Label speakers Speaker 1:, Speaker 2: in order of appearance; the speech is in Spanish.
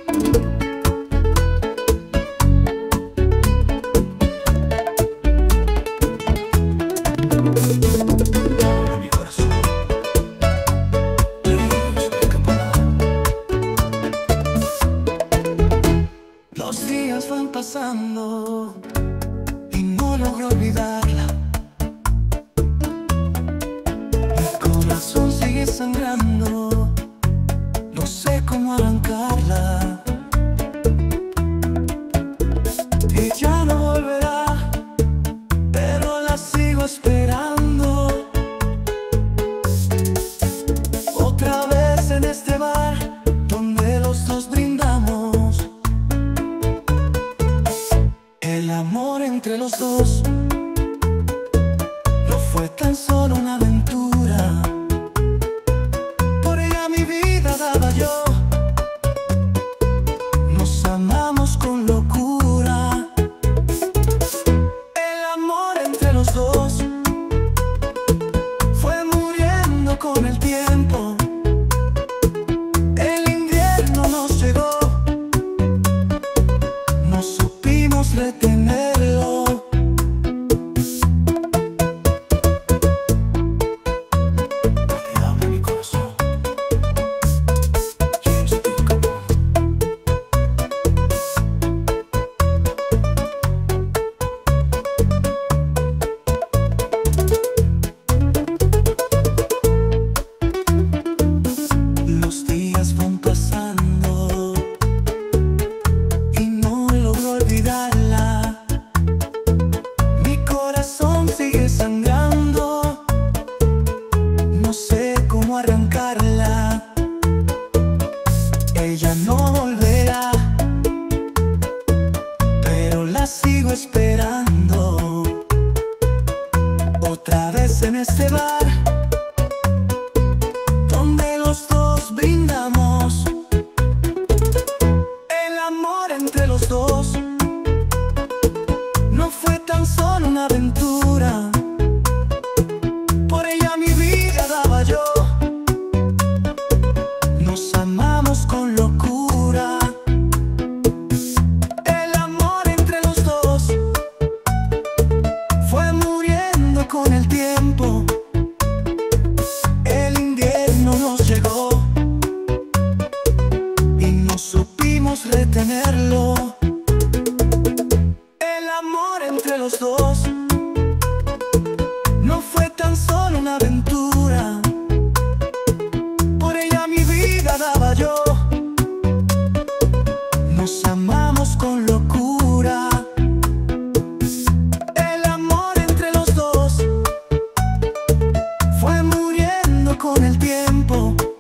Speaker 1: Mi corazón. Los días van pasando y no logro olvidarla. Mi corazón sigue sangrando, no sé cómo arrancarla. Y ya no volverá, pero la sigo esperando. Otra vez en este bar donde los dos brindamos. El amor entre los dos no fue tan solo una aventura. Por ella mi vida daba yo. Nos amamos con locura. El amor entre los dos fue muriendo con el tiempo. El invierno nos llegó, no supimos retenerlo. Te habla mi corazón. James P. Capone. Los días van pasando y no logro olvidarla. Mi corazón sigue sangrando, no sé cómo arrancarla. Ella no volverá, pero la sigo esperando. Otra vez en este bar donde los dos brindamos. El amor entre los dos no fue tan solo una aventura. Por ella mi vida daba yo. Nos amamos con locura. El amor entre los dos fue muriendo con el tiempo. El invierno nos llegó y no supimos retenerlo. El amor entre los dos no fue tan solo una aventura. Por ella mi vida daba yo. Nos amamos con locura. El amor entre los dos fue muriendo con el tiempo.